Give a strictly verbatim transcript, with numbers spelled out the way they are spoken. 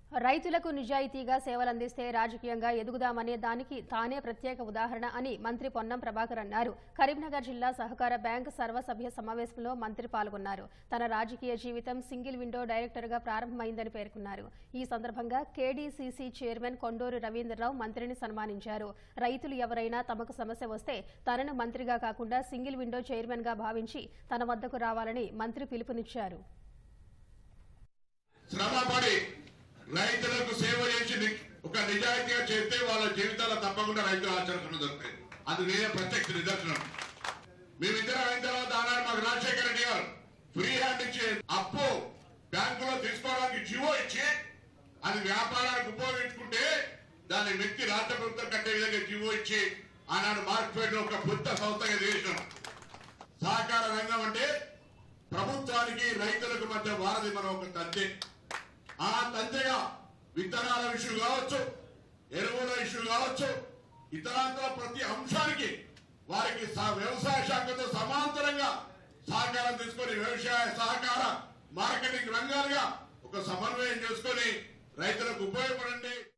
రైతులకు నిజాయితీగా సేవలందిస్తే రాజకీయంగా ఎదుగుదామనే దానికి తానే ప్రత్యేక ఉదాహరణ అని మంత్రి పొన్నం ప్రభాకర్ అన్నారు. కరీంనగర్ జిల్లా సహకార బ్యాంక్ సర్వసభ్య సమావేశంలో మంత్రి పాల్గొన్నారు. తన రాజకీయ జీవితం సింగిల్ విండో డైరెక్టర్గా ప్రారంభమైందని పేర్కొన్నారు. ఈ సందర్భంగా కేడీసీసీ చైర్మన్ కొండూరు రవీంద్రరావు మంత్రిని సన్మానించారు. రైతులు ఎవరైనా తమకు సమస్య వస్తే తనను మంత్రిగా కాకుండా సింగిల్ విండో చైర్మన్గా భావించి తన వద్దకు రావాలని మంత్రి పిలుపునిచ్చారు. రైతులకు సేవ చేసి ఒక నిజాయితీగా చేస్తే వాళ్ళ జీవితాల్లో తప్పకుండా రైతుల ఆచరణ దొరుకుతాయి. అది నేనే ప్రత్యక్ష నిదర్శనం. మేమిద్దరం అయిన తర్వాత ఆనాడు మాకు రాజశేఖర రెడ్డి గారు ఫ్రీ హ్యాండ్ ఇచ్చి అప్పు బ్యాంకులో తీసుకోవడానికి జీవో ఇచ్చి అది వ్యాపారానికి ఉపయోగించుకుంటే దాన్ని వ్యక్తి రాష్ట్ర ప్రభుత్వం కట్టే విధంగా జీవో ఇచ్చి ఆనాడు మార్కెట్ లో ఒక కొత్త సంస్థగా చేసినాం. సహకార రంగం అంటే ప్రభుత్వానికి రైతులకు మధ్య వారధి మనం ఒక తంతే. ఆ తంతెగా విత్తనాల ఇష్యూ కావచ్చు, ఎరువుల ఇష్యూ కావచ్చు, ఇతరాంతర ప్రతి అంశానికి వారికి వ్యవసాయ శాఖతో సమాంతరంగా సహకారం తీసుకొని వ్యవసాయ సహకార మార్కెటింగ్ రంగాలుగా ఒక సమన్వయం చేసుకొని రైతులకు ఉపయోగపడండి.